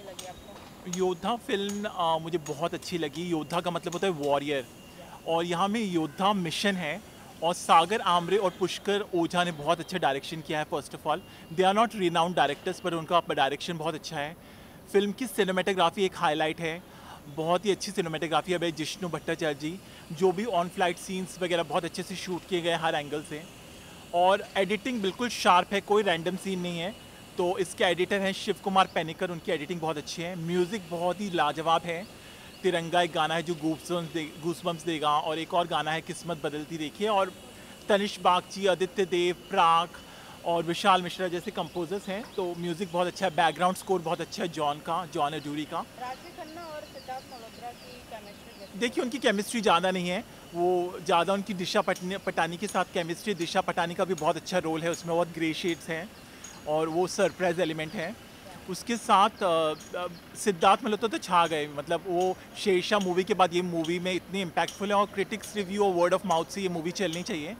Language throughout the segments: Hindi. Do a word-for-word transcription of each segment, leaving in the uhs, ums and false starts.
कैसी लगी आपको? योद्धा फिल्म आ, मुझे बहुत अच्छी लगी। योद्धा का मतलब होता है वॉरियर, और यहाँ में योद्धा मिशन है। और सागर आमरे और पुष्कर ओझा ने बहुत अच्छा डायरेक्शन किया है। First of all, they are not renowned directors, पर उनका डायरेक्शन बहुत अच्छा है। फिल्म की सिनेमेटोग्राफी एक हाईलाइट है, बहुत ही अच्छी सिनेमेटोग्राफी है भाई जिष्णु भट्टाचार्य जी। जो भी ऑन फ्लाइट सीन्स वगैरह बहुत अच्छे से शूट किए गए हर एंगल से, और एडिटिंग बिल्कुल शार्प है, कोई रैंडम सीन नहीं है। तो इसके एडिटर हैं शिव कुमार पेनिकर, उनकी एडिटिंग बहुत अच्छी है। म्यूज़िक बहुत ही लाजवाब है। तिरंगा एक गाना है जो गूसबम्स दे गूसबम्स देगा, और एक और गाना है किस्मत बदलती देखिए। और तनिष बागची, आदित्य देव, प्राक और विशाल मिश्रा जैसे कंपोजर्स हैं। तो म्यूज़िक बहुत अच्छा है, बैकग्राउंड स्कोर बहुत अच्छा है जॉन का, जॉन अजूरी का। राशि खन्ना और सिद्धार्थ मल्होत्रा की केमिस्ट्री कैसी? देखिए उनकी केमिस्ट्री ज़्यादा नहीं है, वो ज़्यादा उनकी दिशा पटनी पटानी के साथ केमिस्ट्री। दिशा पटानी का भी बहुत अच्छा रोल है उसमें, बहुत ग्रे शेड्स हैं और वो सरप्राइज एलिमेंट है। उसके साथ अ, अ, सिद्धार्थ मल्होत्रा तो छा गए, मतलब वो शेरशाह मूवी के बाद ये मूवी में इतनी इम्पैक्टफुल है, और क्रिटिक्स रिव्यू और वर्ड ऑफ माउथ से ये मूवी चलनी चाहिए।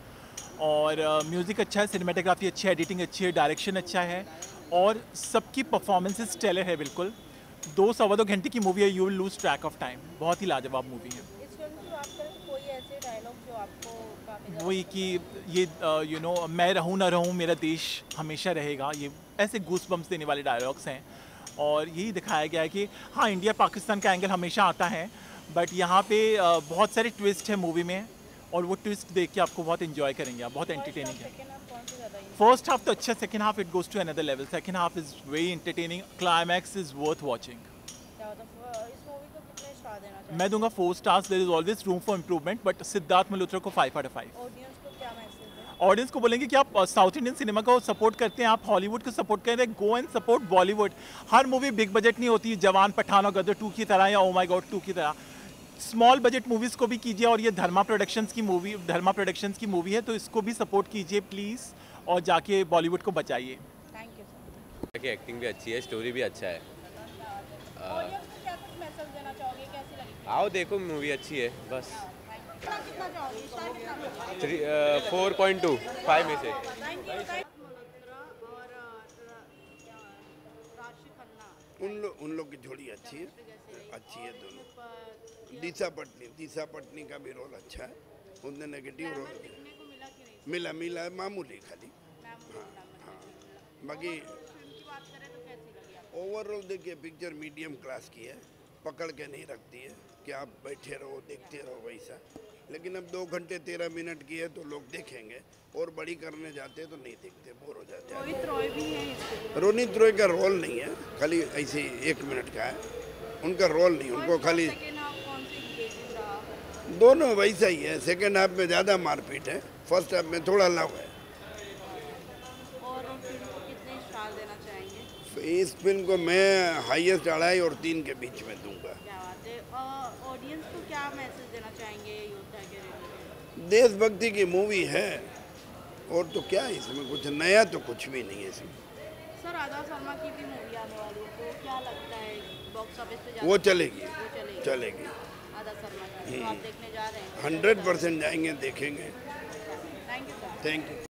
और म्यूज़िक अच्छा है, सिनेमेटोग्राफी अच्छी है, एडिटिंग अच्छी है, डायरेक्शन अच्छा है, और सबकी परफॉर्मेंसेस स्टेलर है बिल्कुल। दो सवा दो घंटे की मूवी है, you will lose track of time. बहुत ही लाजवाब मूवी है। इस फिल्म की बात करें तो कोई ऐसे डायलॉग जो आपको काफ़ी ज़्यादा वही कि पसंद ये यू नो मैं रहूँ ना रहूँ मेरा देश हमेशा रहेगा, ये ऐसे गूस बम्स देने वाले डायलॉग्स हैं। और यही दिखाया गया है कि हाँ, इंडिया पाकिस्तान का एंगल हमेशा आता है, बट यहाँ पे अ, बहुत सारे ट्विस्ट है मूवी में, और वो ट्विस्ट देख के आपको बहुत इन्जॉय करेंगे आप, बहुत एंटरटेनिंग है। सेकेंड हाफ कौन सी ज़्यादा enjoy- फर्स्ट हाफ तो अच्छा, second half it goes to another level. Second half is very entertaining, climax is worth watching. क्या होता है? इस मूवी को कितने स्टार देना चाहिए? मैं दूंगा four stars. There is always room for improvement, but Siddharth Malhotra को five out of five. Audience को क्या मैसेज है? ऑडियंस को बोलेंगे कि आप साउथ इंडियन सिनेमा को सपोर्ट करते हैं, आप हॉलीवुड को सपोर्ट कर रहे हैं, गो एंड सपोर्ट बॉलीवुड। हर मूवी बिग बजट नहीं होती, जवान, पठान और गदर टू की तरह, या ओ माय गॉड टू की तरह। स्मॉल बजट मूवीज़ को भी कीजिए, और ये धर्मा प्रोडक्शंस की मूवी धर्मा प्रोडक्शंस की मूवी है, तो इसको भी सपोर्ट कीजिए प्लीज़, और जाके बॉलीवुड को बचाइए। Thank you sir. की एक्टिंग भी अच्छी है, स्टोरी भी अच्छा है। ऑडियंस को क्या कुछ मैसेज देना चाहोगे? कैसी लगी? आओ देखो, मूवी अच्छी है बस। कितना कितना चाहोगे? स्टार कितना दोगे? Three four point two five में से। Thank you. मल्होत्रा और क्या राशि खन्ना उन लोग उन लोग की जोड़ी अच्छी है, अच्छी है दोनों। दिशा पटनी दिशा पटनी का भी रोल अच्छा है, उसने नेगेटिव रोल किया। देखने को मिला कि नहीं? मिला मिला मामूली खाली। मैम हाँ हाँ, बाकी फिल्म की बात करें तो कैसी लगी आपको? ओवरऑल देखिए पिक्चर मीडियम क्लास की है, पकड़ के नहीं रखती है कि आप बैठे रहो देखते रहो वैसा। लेकिन अब दो घंटे तेरह मिनट की है तो लोग देखेंगे, और बड़ी करने जाते हैं तो नहीं देखते, बोर हो जाते हैं। रोहित रॉय भी है इसमें। रोनित रॉय का रोल नहीं है, खाली ऐसे ही एक मिनट का है, उनका रोल नहीं, उनको खाली सेकेंड हाफ कौन सी engaging रहा? दोनों वैसा ही है। सेकेंड हाफ में ज़्यादा मारपीट है, फर्स्ट हाफ में थोड़ा लव है। और फिल्म को कितने स्टार देना चाहेंगे? इस फिल्म को मैं हाईएस्ट अढ़ाई और तीन के बीच में दूंगा। क्या बात है। ऑडियंस को क्या मैसेज देना चाहेंगे योद्धा के रिलेटेड? देशभक्ति की मूवी है, और तो क्या है इसमें, कुछ नया तो कुछ भी नहीं है इसमें। सर आधा शर्मा की भी मूवी आने वाली है, तो क्या लगता है बॉक्स ऑफिस पे जा- वो चलेगी वो चलेगी चलेगी आधा शर्मा की, तो आप देखने जा रहे हैं? हंड्रेड परसेंट जाएंगे, देखेंगे। Thank you sir. Thank you.